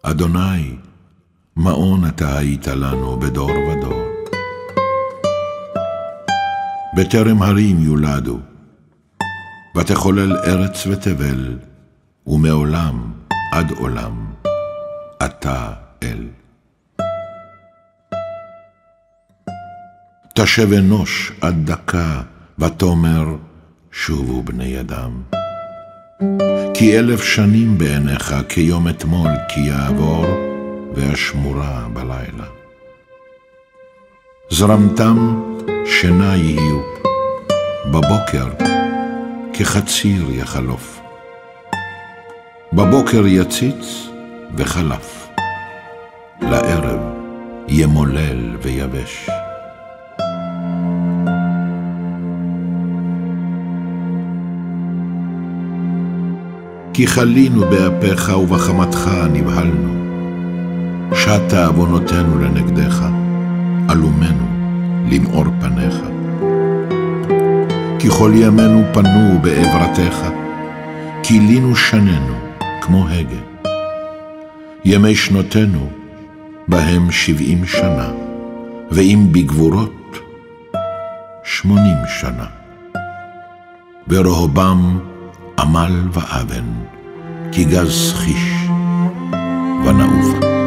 אדוני, מעון אתה היית לנו בדור ודור. בטרם הרים יולדו, ותחולל ארץ ותבל, ומעולם עד עולם אתה אל. תשב אנוש עד דקה, ותאמר שובו בני אדם. כי 1000 שנים בעיניך כיום אתמול, כי יעבור והשמורה בלילה. זרמתם שינה יהיו, בבוקר כחציר יחלוף. בבוקר יציץ וחלף, לערב ימולל ויבש. כי חלינו באפיך ובחמתך נבהלנו, שתה עוונותינו לנגדך, עלומנו למאור פניך. כי כל ימינו פנו בעברתך, כילינו שננו כמו הגה. ימי שנותינו בהם 70 שנה, ואם בגבורות 80 שנה. ורהובם עמל ואבן, כי גז חיש ונעופה.